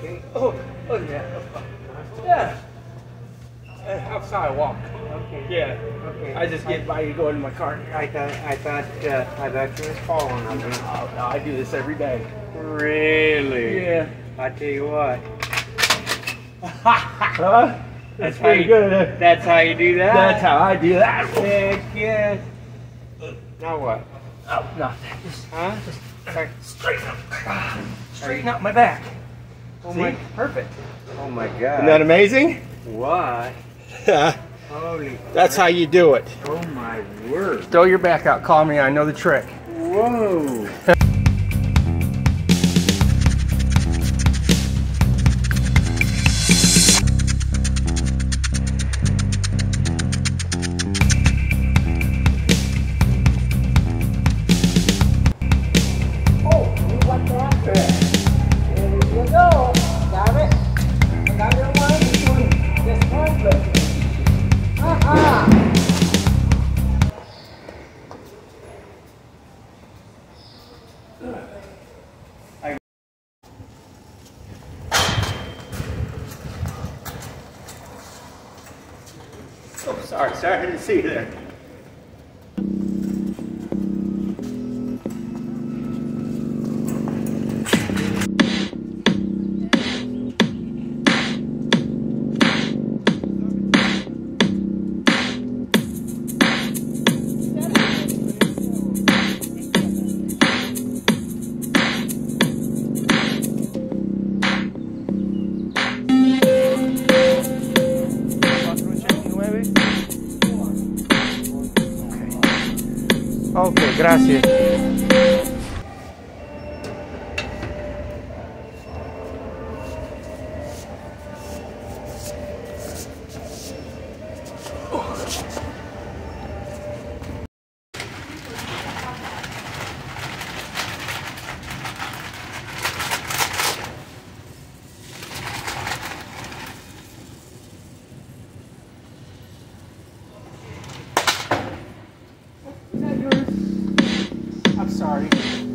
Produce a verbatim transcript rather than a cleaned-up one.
Okay. Oh, oh yeah. Yeah. Uh, outside walk. Okay. Yeah. Okay. I just get by you go into my car. I thought I thought uh, I thought you was falling on me. Oh, no, I do this every day. Really? Yeah. I tell you what. Huh? That's pretty you, good. Uh, That's how you do that. That's how I do that. Heck yes. Now what? Oh, no. Just, Huh? just Sorry. straighten up. Straighten out my back. Oh See? my. Perfect. Oh my God. Isn't that amazing? What? Holy. That's how you do it. Oh my word. Throw your back out. Call me. I know the trick. Whoa. Oh, sorry, sorry, I didn't see you there. Okay, gracias. Is that yours? I'm sorry.